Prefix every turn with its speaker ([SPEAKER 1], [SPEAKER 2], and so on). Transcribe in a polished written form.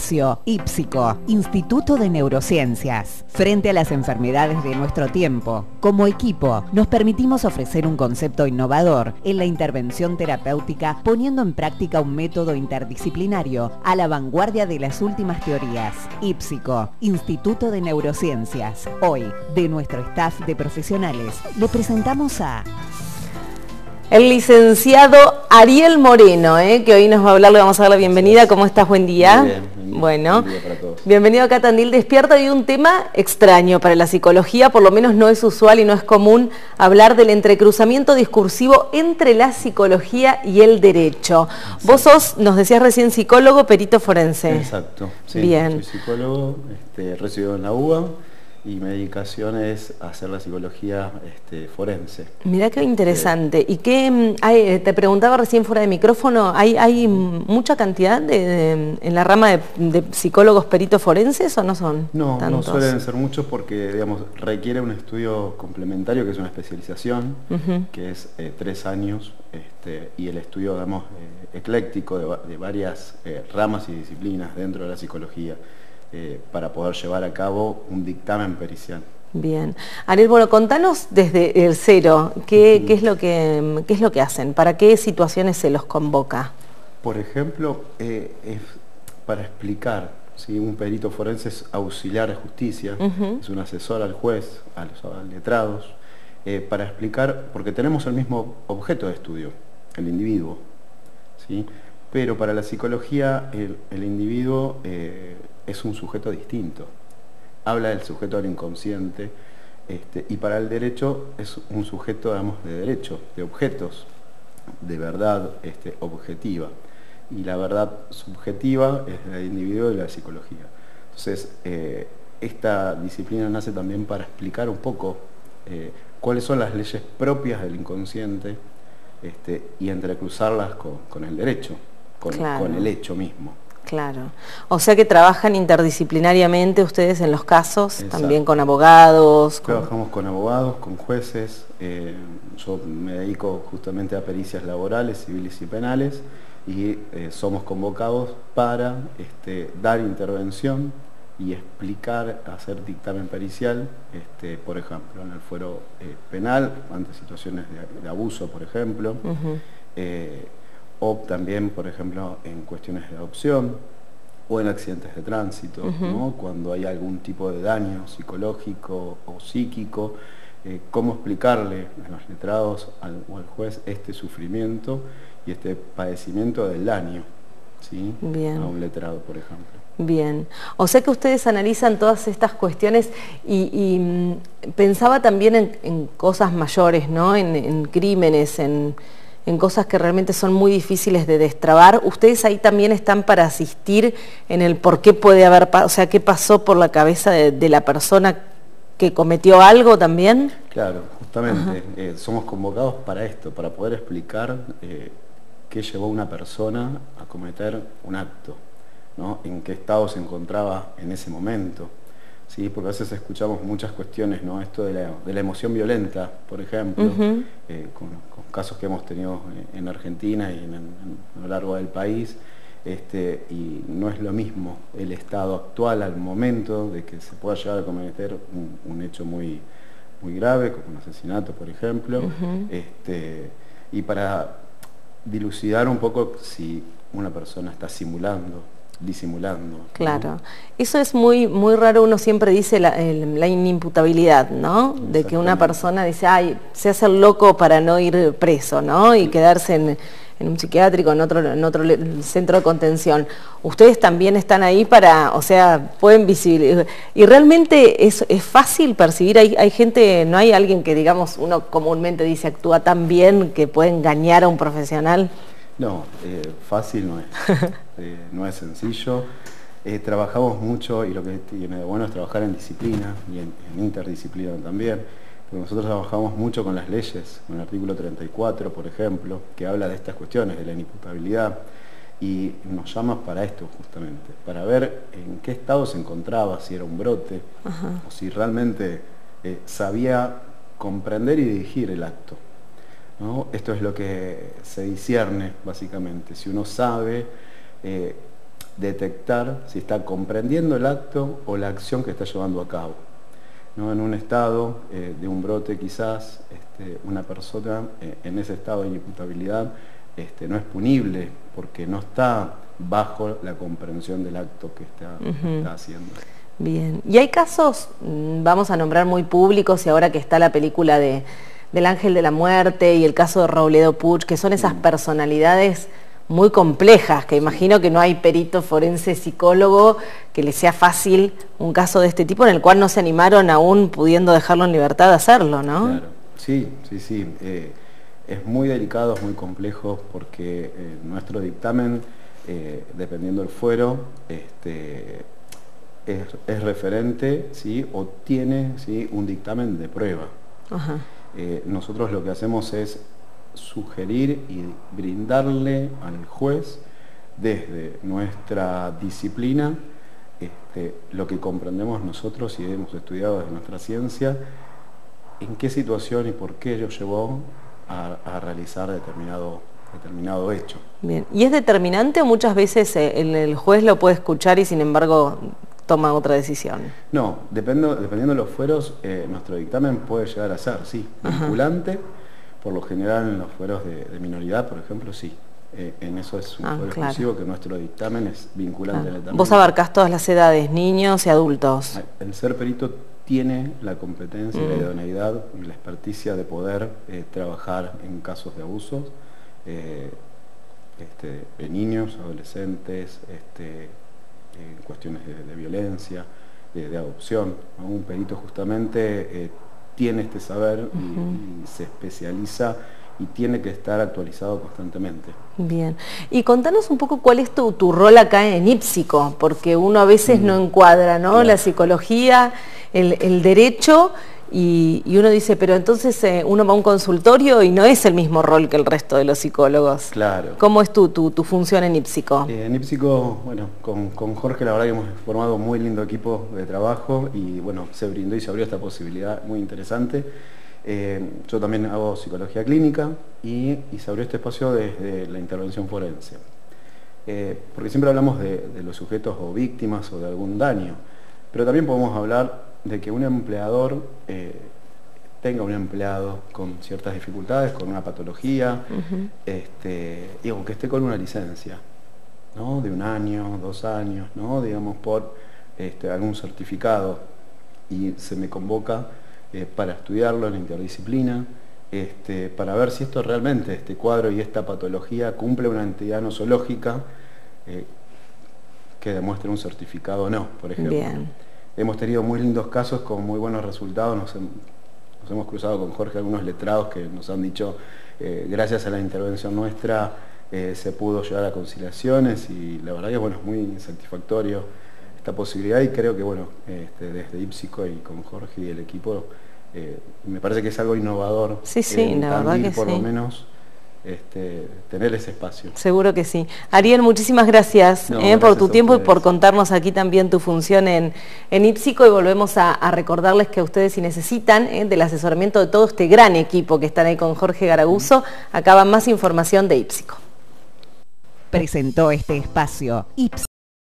[SPEAKER 1] IPSIO, IPSICO, Instituto de Neurociencias. Frente a las enfermedades de nuestro tiempo, como equipo, nos permitimos ofrecer un concepto innovador en la intervención terapéutica, poniendo en práctica un método interdisciplinario a la vanguardia de las últimas teorías. IPSICO, Instituto de Neurociencias. Hoy, de nuestro staff de profesionales, le presentamos a
[SPEAKER 2] el licenciado Ariel Moreno, que hoy nos va a hablar, le vamos a dar la bienvenida. ¿Cómo estás? Buen día.
[SPEAKER 3] Muy bien,
[SPEAKER 2] bueno,
[SPEAKER 3] buen día para todos.
[SPEAKER 2] Bienvenido acá a Tandil Despierta. Y un tema extraño para la psicología, por lo menos no es usual y no es común hablar del entrecruzamiento discursivo entre la psicología y el derecho. Exacto. Vos sos, nos decías recién, psicólogo, perito forense.
[SPEAKER 3] Exacto, sí,
[SPEAKER 2] bien.
[SPEAKER 3] Soy psicólogo, resido en la UBA. Y mi dedicación es hacer la psicología forense.
[SPEAKER 2] Mirá qué interesante. ¿Y qué te preguntaba recién fuera de micrófono, hay mucha cantidad en la rama de psicólogos peritos forenses o no son
[SPEAKER 3] No,
[SPEAKER 2] tantos?
[SPEAKER 3] No suelen ser muchos porque, digamos, requiere un estudio complementario que es una especialización, que es 3 años, y el estudio, digamos, ecléctico de varias ramas y disciplinas dentro de la psicología. Para poder llevar a cabo un dictamen pericial.
[SPEAKER 2] Bien. Ariel, bueno, contanos desde el cero, ¿qué es lo que hacen? ¿Para qué situaciones se los convoca?
[SPEAKER 3] Por ejemplo, es para explicar, ¿sí? Un perito forense es auxiliar de justicia, es un asesor al juez, a los letrados, para explicar, porque tenemos el mismo objeto de estudio, el individuo, ¿sí? Pero para la psicología el individuo es un sujeto distinto. Habla del sujeto del inconsciente, y para el derecho es un sujeto, digamos, de derecho, de objetos, de verdad objetiva. Y la verdad subjetiva es del individuo y la psicología. Entonces, esta disciplina nace también para explicar un poco cuáles son las leyes propias del inconsciente y entrecruzarlas con el derecho, con el hecho mismo.
[SPEAKER 2] Claro. O sea que trabajan interdisciplinariamente ustedes en los casos. Exacto. También con abogados.
[SPEAKER 3] Trabajamos con abogados, con jueces. Yo me dedico justamente a pericias laborales, civiles y penales, y somos convocados para dar intervención y explicar, hacer dictamen pericial, por ejemplo, en el fuero penal, ante situaciones de abuso, por ejemplo. O también, por ejemplo, en cuestiones de adopción o en accidentes de tránsito, ¿no? Cuando hay algún tipo de daño psicológico o psíquico, cómo explicarle a los letrados o al juez este sufrimiento y este padecimiento del daño, ¿sí?
[SPEAKER 2] Bien.
[SPEAKER 3] A un letrado, por ejemplo.
[SPEAKER 2] Bien, o sea que ustedes analizan todas estas cuestiones y pensaba también en cosas mayores, ¿no? En crímenes, en cosas que realmente son muy difíciles de destrabar. ¿Ustedes ahí también están para asistir en el por qué puede haber, o sea, qué pasó por la cabeza de la persona que cometió algo también?
[SPEAKER 3] Claro, justamente, somos convocados para esto, para poder explicar qué llevó a una persona a cometer un acto, ¿no? En qué estado se encontraba en ese momento. Sí, porque a veces escuchamos muchas cuestiones, ¿no? Esto de la emoción violenta, por ejemplo, con casos que hemos tenido en Argentina y a lo largo del país, y no es lo mismo el estado actual al momento de que se pueda llegar a cometer un hecho muy, muy grave, como un asesinato, por ejemplo, y para dilucidar un poco si una persona está disimulando.
[SPEAKER 2] Claro, ¿no? Eso es muy raro. Uno siempre dice la inimputabilidad, ¿no? De que una persona dice, ay, se hace el loco para no ir preso, ¿no? Y quedarse en un psiquiátrico, en otro centro de contención. Ustedes también están ahí para, o sea, pueden visibilizar. Y realmente es fácil percibir, hay gente, no hay alguien que, digamos, uno comúnmente dice actúa tan bien que puede engañar a un profesional.
[SPEAKER 3] No, fácil no es, no es sencillo. Trabajamos mucho y lo que tiene de bueno es trabajar en disciplina y en interdisciplina también. Porque nosotros trabajamos mucho con las leyes, con el artículo 34, por ejemplo, que habla de estas cuestiones, de la inimputabilidad, y nos llama para esto justamente, para ver en qué estado se encontraba, si era un brote, o si realmente sabía comprender y dirigir el acto, ¿no? Esto es lo que se discierne, básicamente. Si uno sabe detectar si está comprendiendo el acto o la acción que está llevando a cabo, ¿no? En un estado de un brote quizás, una persona en ese estado de inimputabilidad no es punible porque no está bajo la comprensión del acto que está haciendo.
[SPEAKER 2] Bien, y hay casos, vamos a nombrar muy públicos, y ahora que está la película del Ángel de la Muerte y el caso de Robledo Puig, que son esas personalidades muy complejas, que imagino que no hay perito forense psicólogo que le sea fácil un caso de este tipo, en el cual no se animaron aún pudiendo dejarlo en libertad de hacerlo, ¿no?
[SPEAKER 3] Claro, sí. Es muy delicado, es muy complejo, porque nuestro dictamen, dependiendo del fuero, es referente, ¿sí? O tiene, ¿sí?, un dictamen de prueba.
[SPEAKER 2] Ajá.
[SPEAKER 3] Nosotros lo que hacemos es sugerir y brindarle al juez, desde nuestra disciplina, lo que comprendemos nosotros y hemos estudiado desde nuestra ciencia, en qué situación y por qué ello llevó a realizar determinado hecho.
[SPEAKER 2] Bien, ¿y es determinante o muchas veces el juez lo puede escuchar y sin embargo toma otra decisión?
[SPEAKER 3] No, dependiendo de los fueros, nuestro dictamen puede llegar a ser, sí, vinculante. Por lo general en los fueros de minoridad, por ejemplo, sí. En eso es un fuero exclusivo, que nuestro dictamen es vinculante.
[SPEAKER 2] Claro. Vos abarcás todas las edades, niños y adultos.
[SPEAKER 3] El ser perito tiene la competencia y la idoneidad y la experticia de poder trabajar en casos de abusos de niños, adolescentes, en cuestiones de violencia, de adopción, ¿no? Un perito justamente tiene este saber y se especializa y tiene que estar actualizado constantemente.
[SPEAKER 2] Bien, y contanos un poco cuál es tu rol acá en IPSICO, porque uno a veces no encuadra, ¿no? Claro. La psicología, el derecho, y uno dice, pero entonces uno va a un consultorio y no es el mismo rol que el resto de los psicólogos.
[SPEAKER 3] Claro.
[SPEAKER 2] ¿Cómo es tu función en IPSICO?
[SPEAKER 3] En IPSICO, bueno, con Jorge la verdad que hemos formado un muy lindo equipo de trabajo y bueno, se brindó y se abrió esta posibilidad muy interesante. Yo también hago psicología clínica y se abrió este espacio desde la intervención forense. Porque siempre hablamos de los sujetos o víctimas o de algún daño, pero también podemos hablar de que un empleador tenga un empleado con ciertas dificultades, con una patología, y aunque esté con una licencia, ¿no? De 1 año, 2 años, ¿no? Digamos, por algún certificado, y se me convoca para estudiarlo en la interdisciplina, para ver si esto realmente, este cuadro y esta patología, cumple una entidad nosológica que demuestre un certificado o no, por ejemplo.
[SPEAKER 2] Bien.
[SPEAKER 3] Hemos tenido muy lindos casos con muy buenos resultados, nos hemos cruzado con Jorge algunos letrados que nos han dicho, gracias a la intervención nuestra, se pudo llegar a conciliaciones, y la verdad que bueno, es muy satisfactorio esta posibilidad, y creo que bueno, desde IPSICO y con Jorge y el equipo, me parece que es algo innovador.
[SPEAKER 2] Sí, la verdad que
[SPEAKER 3] por lo menos tener ese espacio.
[SPEAKER 2] Seguro que sí. Ariel, muchísimas gracias, por tu tiempo y por contarnos aquí también tu función en IPSICO, y volvemos a recordarles que ustedes, si necesitan del asesoramiento de todo este gran equipo que están ahí con Jorge Garaguso, acá va más información de IPSICO.
[SPEAKER 1] Presentó este espacio IPSICO.